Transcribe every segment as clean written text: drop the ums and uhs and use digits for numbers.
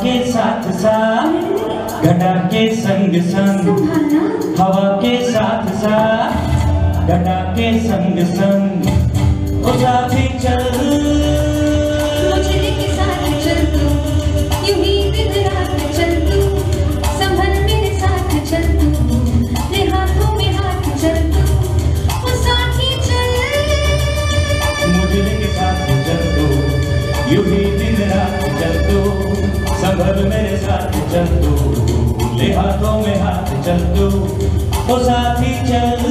के साथ साथ घटा के संग संग, हवा के साथ साथ घटा के संग संग, ओ साथी चल मुझे के साथ चल तू, यूं ही दिन रात चल तू, संभल मेरे साथ चल तू, ले हाथों में हाथ चल तू, ओ साथी चल मुझे के साथ चल तू, यूं ही दिन रात चल तू, संभल मेरे साथ चल तू, ले हाथों में हाथ चल तू, ओ साथी चल।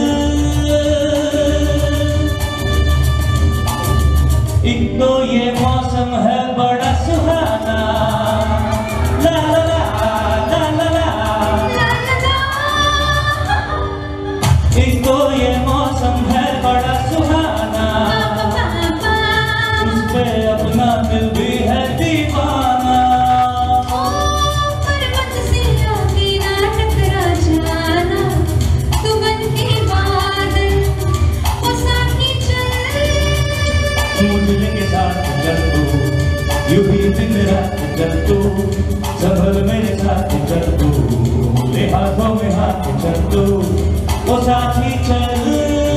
एक तो ये मौसम है बड़ा सुहाना, ला ला ला ला ला ला, एक तो ये मौसम है बड़ा सुहाना, उस पे अपना दिल भी है दीवाना। पर्वत से आगे ना टकरा जाना, तू बन के बादल, ओ साथी चल मुझे के साथ चल तू, यूं ही दिन रात चल तू, संभल मेरे साथ चल तू, ले हाथों में हाथ चल तू, ओ साथी चल।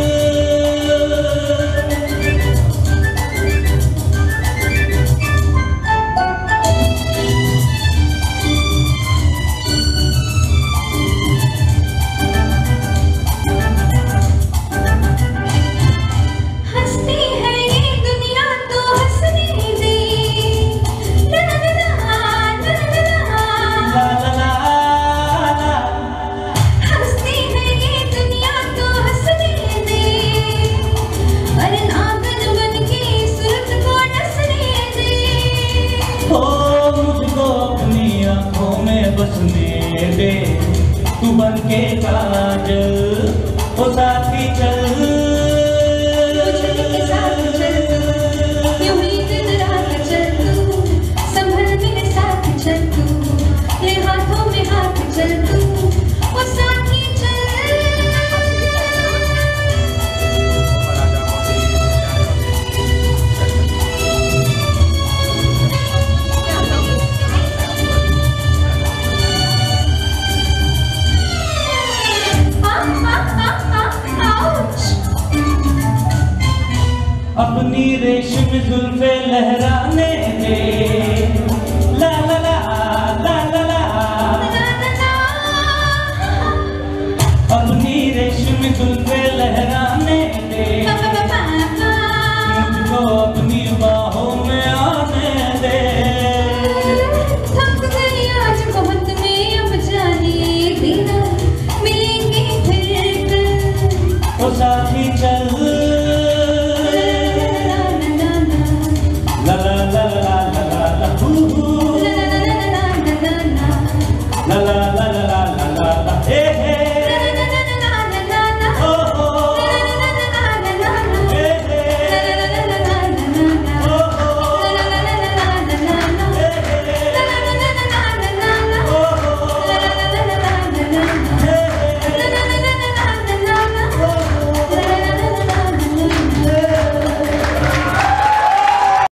बसने दे तू बन के काजल, ओ साथी चल मुझे के साथ चल तू, यूं ही दिन रात चल तू, संभल मेरे साथ चल तू, ले हाथों में हाथ चल तू, ओ साथी चल। अपनी रेशम जुल्फे